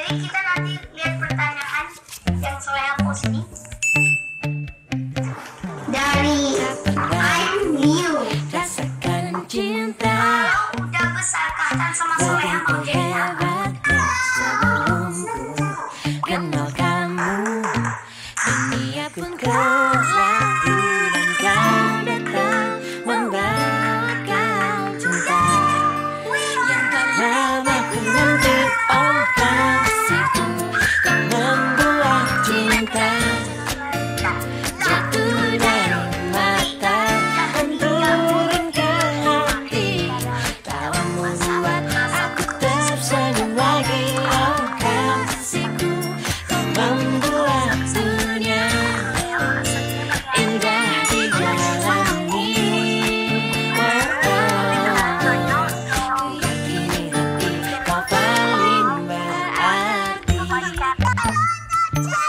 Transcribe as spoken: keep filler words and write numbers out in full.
Jadi kita nanti lihat pertanyaan yang Soleha post ini dari I'm Liu. Rasakan cinta Kalau udah besar Kahtan sama Soleha mau jadi apa? sebelumku kenal kamu, dunia pun kelabu dan kau datang membawakan cinta yang tak lama ku nanti. Oh kasihku, kau membuat cinta jatuh dari mata dan turun ke hati. Kau membuat aku tersenyum lagi. Oh kasihku, kau membuat dunia indah dijalani. Oh, oh, ku yakini hati kau paling berarti.